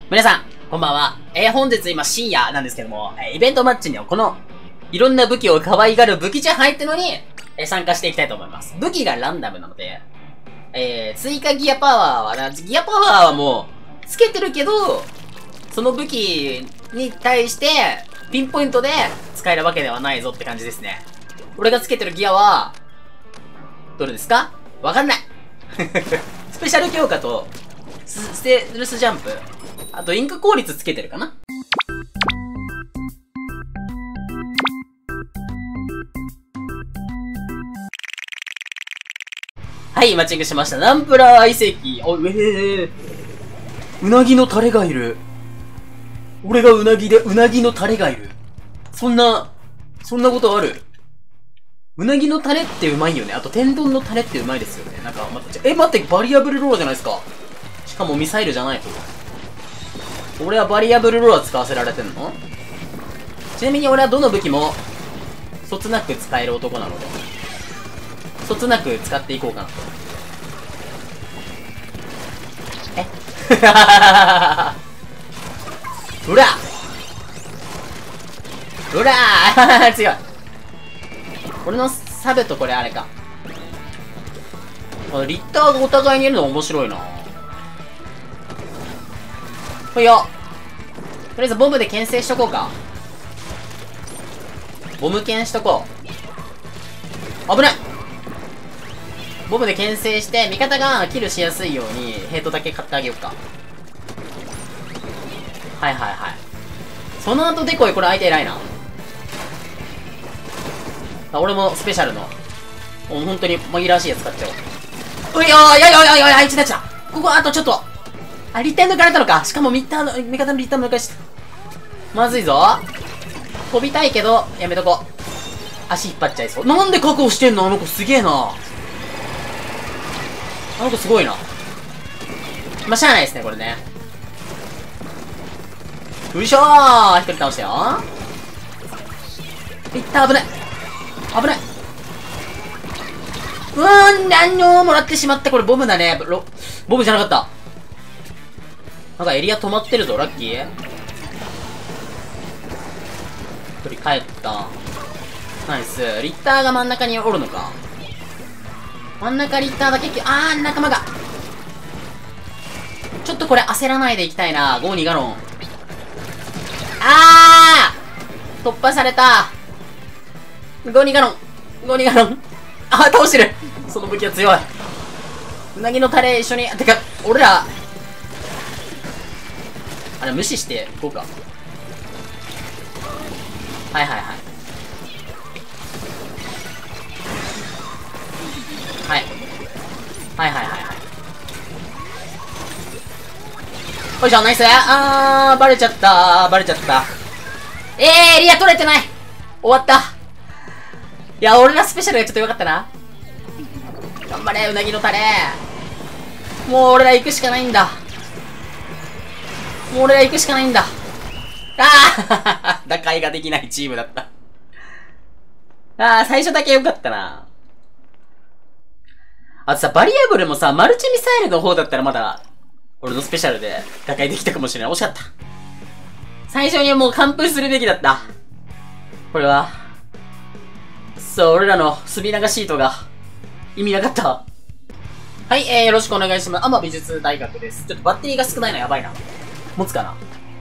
皆さん、こんばんは。本日今深夜なんですけども、イベントマッチにはこの、いろんな武器を可愛がる武器ちゃん入ってるのに、参加していきたいと思います。武器がランダムなので、追加ギアパワーはギアパワーはもう、つけてるけど、その武器に対して、ピンポイントで使えるわけではないぞって感じですね。俺がつけてるギアは、どれですか？わかんない。スペシャル強化と、ステルスジャンプ。あと、インク効率つけてるかな？はい、マッチングしました。ナンプラー遺跡。うなぎのタレがいる。俺がうなぎで、うなぎのタレがいる。そんなことある？うなぎのタレってうまいよね。あと、天丼のタレってうまいですよね。なんか、待って、バリアブルローラーじゃないですか。しかもミサイルじゃないと。俺はバリアブルローラー使わせられてんの？ちなみに俺はどの武器も、そつなく使える男なので、そつなく使っていこうかなと。うらうらー強い。俺のサブとこれあれか。このリッターがお互いにいるの面白いな。ほいよ。とりあえずボムで牽制しとこうか。ボム牽しとこう。危ない。ボムで牽制して、味方がキルしやすいようにヘイトだけ買ってあげようか。はいはいはい。その後デコイ、これ相手偉いな。俺もスペシャルの、もう本当に紛らわしいやつ使っちゃおう。あいつたちだ。ここあとちょっと。あ、リッター抜かれたのか。しかも味方のリッター抜かした。まずいぞ。飛びたいけど、やめとこう。足引っ張っちゃいそう。なんで確保してんのあの子すげえな。あの子すごいな。まあ、しゃあないですね、これね。よいしょー、一人倒したよ。いった、危ない。危ない。もらってしまった。これボムだね。ボムじゃなかった。なんかエリア止まってるぞ、ラッキー。一人帰った。ナイス。リッターが真ん中におるのか。真ん中リッターだけ、仲間が。ちょっとこれ焦らないでいきたいな。ゴーニガロン。突破された。ゴーニガロン。倒してる。その武器は強い。うなぎのタレ一緒に、てか、俺ら、あれ無視していこうか。はい。よいしょ、ナイス。バレちゃった。エリア取れてない。終わった。いや、俺らスペシャルがちょっとよかったな。頑張れ、うなぎのタレ。もう俺ら行くしかないんだ。打開ができないチームだった。最初だけよかったな。あとさ、バリアブルもさ、マルチミサイルの方だったらまだ、俺のスペシャルで打開できたかもしれない。惜しかった。最初にもう完封するべきだった。これは。そう、俺らの墨流シートが意味なかった。はい、よろしくお願いします。美術大学です。ちょっとバッテリーが少ないのやばいな。持つかな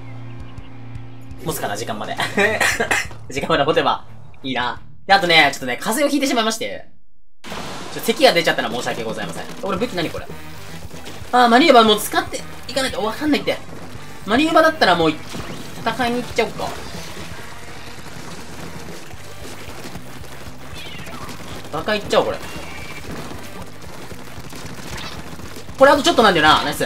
時間まで。時間まで持てばいいな。で、あとね、ちょっとね、風邪をひいてしまいまして。咳が出ちゃったら申し訳ございません。俺武器何これ？マニューバーもう使っていかないとわかんないって。マニューバーだったらもう、戦いに行っちゃおうか。戦い行っちゃおう、これ。これあとちょっとなんだよな。ナイス。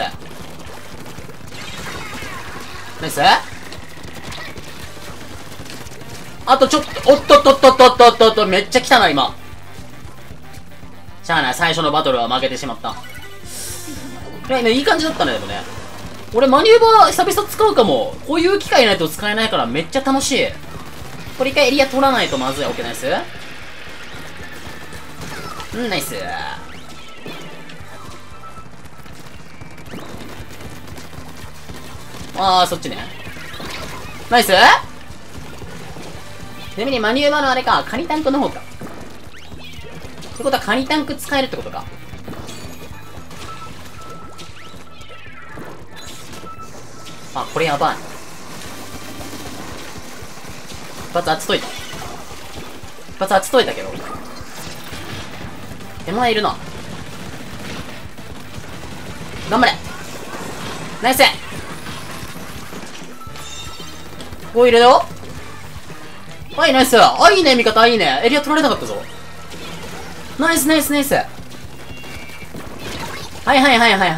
あとちょっと、おっと、めっちゃ来たな、今。しゃあない、最初のバトルは負けてしまった。いい感じだったね、でもね。俺マニューバー久々使うかも。こういう機会ないと使えないからめっちゃ楽しい。これ一回エリア取らないとまずい。オッケー、ナイス。ナイス。 あー、そっちね。ナイス。ちなみにマニューバーのあれか、カニタンクの方か。ってことはカニタンク使えるってことか。あ、これやばい。一発当てといた。一発当てといたけど。手前いるな。頑張れ。ナイス。こういるよ。はい、ナイス。あ、いいね、味方、いいね。エリア取られなかったぞ。ナイス、ナイス、ナイス。はいはいはいはいはい。はい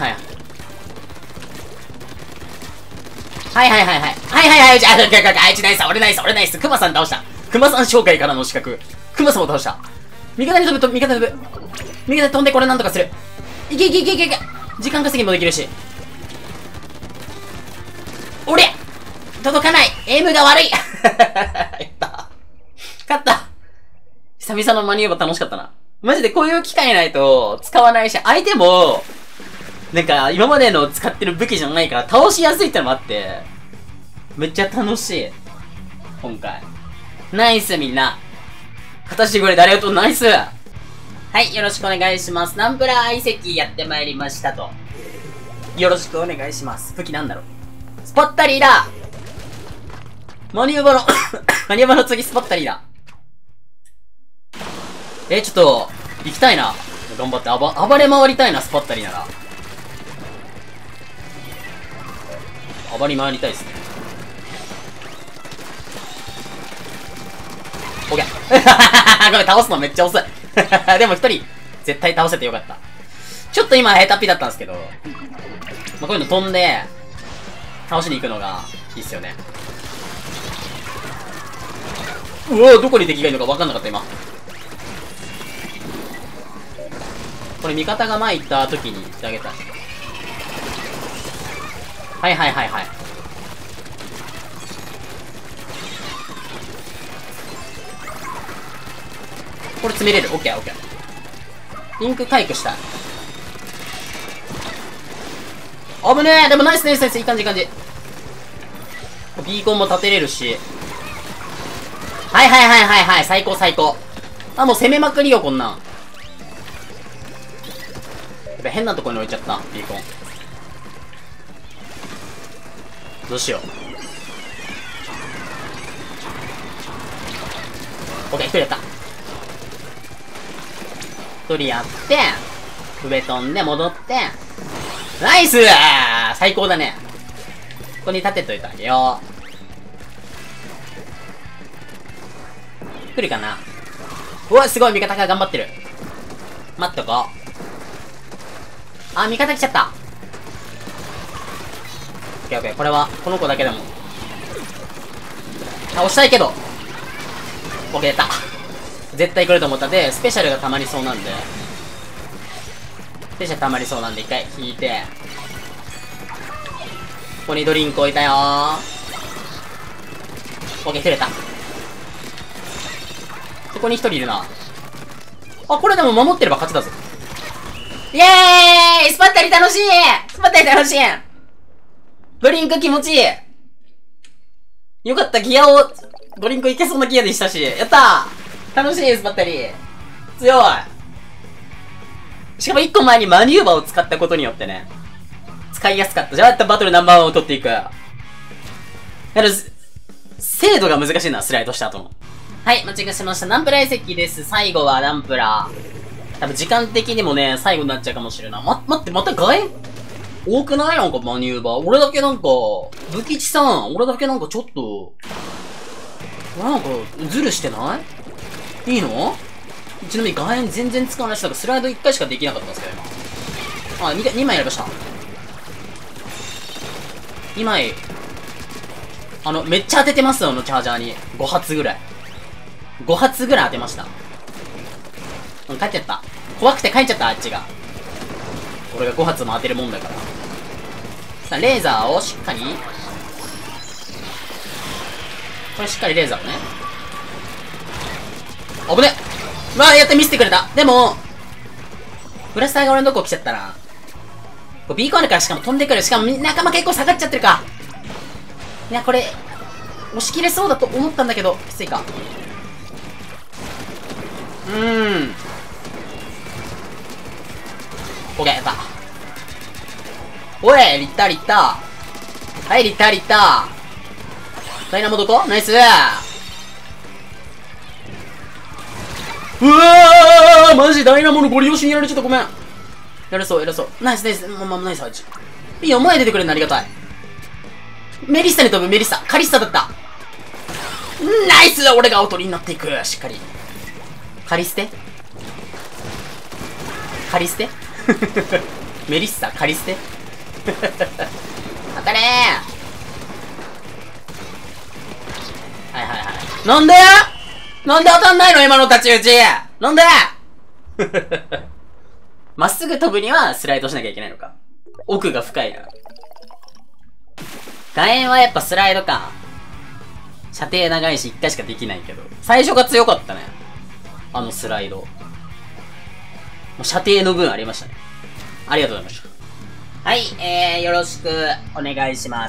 はいはいはい。はいはいはい。あいつナイス、俺ナイス、俺ナイス。クマさん倒した。クマさん紹介からの資格。クマさんを倒した。味方に飛ぶと、味方に飛ぶ。味方に飛んでこれなんとかする。いけいけいけいけいけ。時間稼ぎもできるし。俺届かない。エイムが悪い。やった勝った。久々のマニューバー楽しかったな。マジでこういう機会ないと使わないし、相手も、なんか今までの使ってる武器じゃないから倒しやすいってのもあって、めっちゃ楽しい。今回。ナイスみんな。果たしてこれ誰とナイス。はい、よろしくお願いします。ナンプラー遺跡やってまいりましたと。よろしくお願いします。武器なんだろう。スポッタリーだ。マニューバーのマニューバーの次スポッタリーだ。ちょっと、行きたいな。頑張って暴れ回りたいな、スポッタリーなら。暴れ回りたいですね。オッケー。ごめん、倒すのめっちゃ遅い。でも一人、絶対倒せてよかった。ちょっと今、ヘタっぴだったんですけど、まあ、こういうの飛んで、倒しに行くのが、いいっすよね。うわ、どこに敵がいるのか分かんなかった、今。これ味方が前行った時に言ってあげたい。はいはいはいはい。これ詰めれる。オッケーオッケー。リンク回復したい。危ねえ。でもナイスナイスナイス。いい感じいい感じ。ビーコンも立てれるし。はいはいはいはいはい。最高最高。あ、もう攻めまくりよ、こんなん。やっぱ変なところに置いちゃった、ビーコン。どうしよう。オッケー、一人やった。一人やって、上飛んで戻って、ナイスー。最高だね。ここに立てといてあげよう。来るかな。うわ、すごい、味方が頑張ってる。待っとこう。あ、味方来ちゃった。オッケーオッケー。これは、この子だけでも。倒したいけど。オッケー、やった。絶対来ると思ったで、スペシャルが溜まりそうなんで。スペシャル溜まりそうなんで、一回引いて。ここにドリンク置いたよー。オッケー、取れた。そこに一人いるな。あ、これでも守ってれば勝ちだぞ。イエーイ。スパッタリ楽しい。スパッタリ楽しい。ドリンク気持ちいい。よかった、ギアを、ドリンクいけそうなギアでしたし。やったー。楽しい、スパッタリ。強い。しかも一個前にマニューバーを使ったことによってね、使いやすかった。じゃあやったバトルナンバー1を取っていく。精度が難しいな、スライドした後の。はい、間違えしました。ナンプラー遺跡です。最後はナンプラー。多分時間的にもね、最後になっちゃうかもしれない。待って、また外縁多くないなんかマニューバー。俺だけなんか、武吉さん、俺だけなんかちょっと、なんか、ズルしてないいいの？ちなみに外縁全然使わないし、だからスライド1回しかできなかったんですけど、今。あ、2枚やりました。2枚、めっちゃ当ててますよ、チャージャーに。5発ぐらい。5発ぐらい当てました。帰っちゃった。怖くて帰っちゃった、あっちが。俺が5発も当てるもんだから。さあ、レーザーをしっかり。これしっかりレーザーをね。危ねっ。まあ、やって見せてくれた。でも、ブラスターが俺のとこ来ちゃったな。ビーコンあるからしかも飛んでくる。しかも仲間結構下がっちゃってるか。 いや、これ、押し切れそうだと思ったんだけど、きついか。オッケー、やった。おい、リッター、リッター。はい、リッター、リッター。ダイナモどこ？ナイス。うわーマジダイナモのゴリ押しにやられちゃった。ごめん。やれそう、やれそう。ナイス、ナイス。ナイス、ハイチ。いいよ、前出てくれるのありがたい。メリッサに飛ぶ、メリッサ。カリッサだった。ナイス。俺がおとりになっていく。しっかり。カリステカリステメリッサ、カリステ当たれー。はいはいはい。なんでなんで当たんないの今の太刀打ち。なんでまっすぐ飛ぶにはスライドしなきゃいけないのか。奥が深いな。楕円はやっぱスライドか。射程長いし1回しかできないけど。最初が強かったね。あのスライド。もう射程の分ありましたね。ありがとうございました。はい、よろしくお願いします。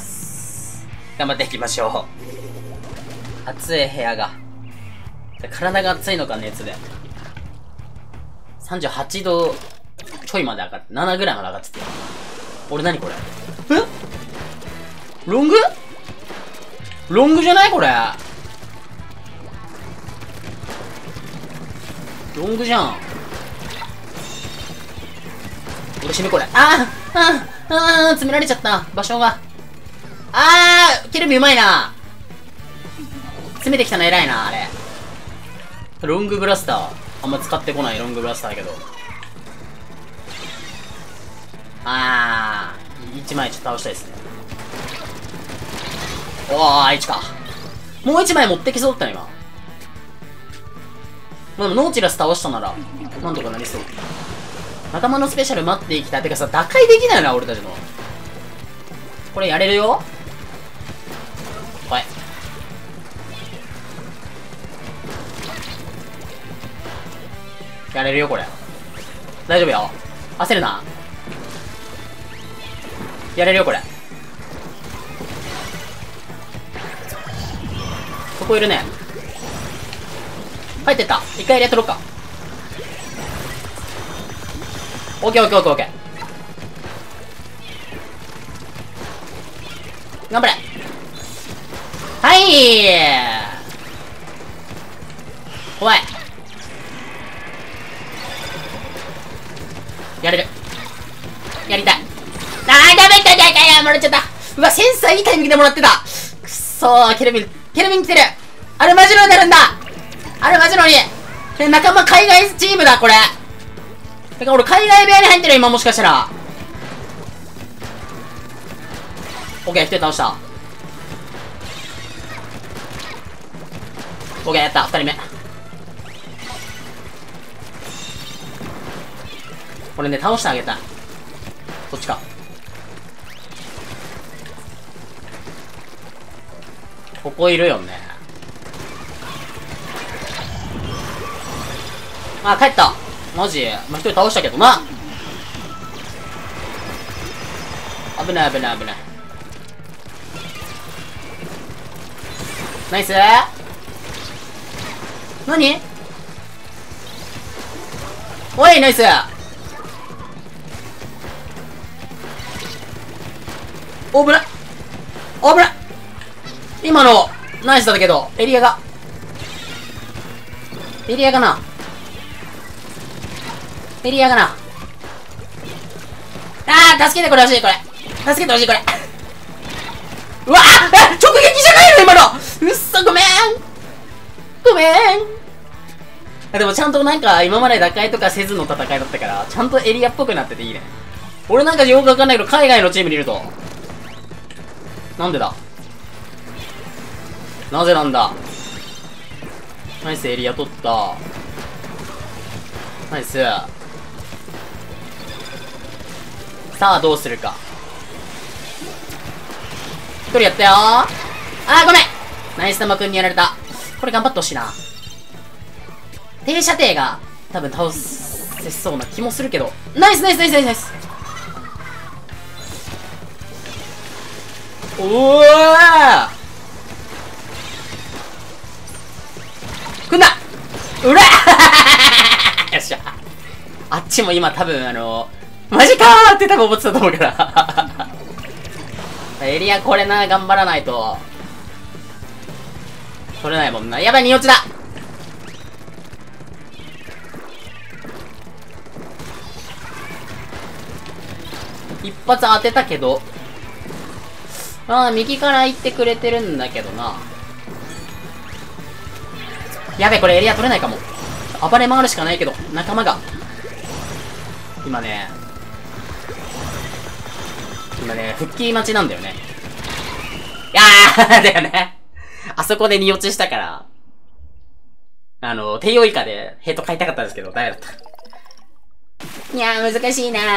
頑張っていきましょう。暑い部屋が。体が暑いのか、熱で。38度ちょいまで上がって、7ぐらいまで上がってて。俺何これ？ロング？ロングじゃないこれ。ロングじゃん。俺死ぬこれ。詰められちゃった。場所が。ケルビうまいな。詰めてきたの偉いな、あれ。ロングブラスター。あんま使ってこないロングブラスターだけど。1枚ちょっと倒したいですね。1か。もう1枚持ってきそうだったね、今。でもノーチラス倒したなら、なんとかなりそう。仲間のスペシャル待っていきたい。てかさ、打開できないな、俺たちの。これやれるよ。はい。やれるよ、これ。大丈夫よ。焦るな。やれるよ、これ。ここいるね。入ってった。一回入れとろうか。オッケーオッケーオッケーオッケー。頑張れ。はいー。怖い。やれる。やりたい。ダメだもらっちゃった。うわ、センサーいいタイミングでもらってた。くっそー、ケルビン来てる。あれマジロになるんだ。あれマジロに。仲間海外チームだ、これ。てか俺海外部屋に入ってる今もしかしたら。オッケー、一人倒した。オッケー、やった、二人目。これね、倒してあげたい。こっちか。ここいるよね。帰った。マジ一人倒したけどな。危ない。ナイス。何？おい、ナイス。危ない。今の、ナイスだけど、エリアがな。助けてほしい、これ。うわ直撃じゃないの今の。うっそ、ごめん。でもちゃんとなんか、今まで打開とかせずの戦いだったから、ちゃんとエリアっぽくなってていいね。俺なんかよくわかんないけど、海外のチームにいると。なんでだ？なぜなんだ？ナイス、エリア取った。ナイス。さあ、どうするか。一人やったよー。ごめん。ナイス玉くんにやられた。これ頑張ってほしいな。低射程が多分倒せそうな気もするけど。ナイス。おーちも今多分マジかーって多分思ってたと思うから。エリアこれな、頑張らないと。取れないもんな。やばい、2落ちだ。一発当てたけど。右から行ってくれてるんだけどな。やべ、これエリア取れないかも。暴れ回るしかないけど、仲間が。今ね、復帰待ちなんだよね。いやーだよね。あそこで2落ちしたから、低用以下でヘッド買いたかったんですけど、ダメだった。いやー、難しいなー。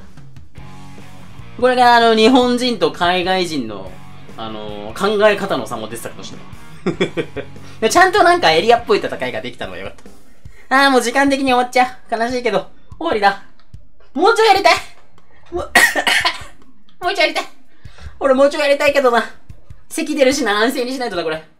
これが日本人と海外人の、考え方の差も出てたかもしれない。ちゃんとなんかエリアっぽい戦いができたのがよかった。もう時間的に終わっちゃう。悲しいけど、終わりだ。もうちょいやりたいもうちょいやりたい俺もうちょいやりたいけどな。咳出るしな、安静にしないとだ、これ。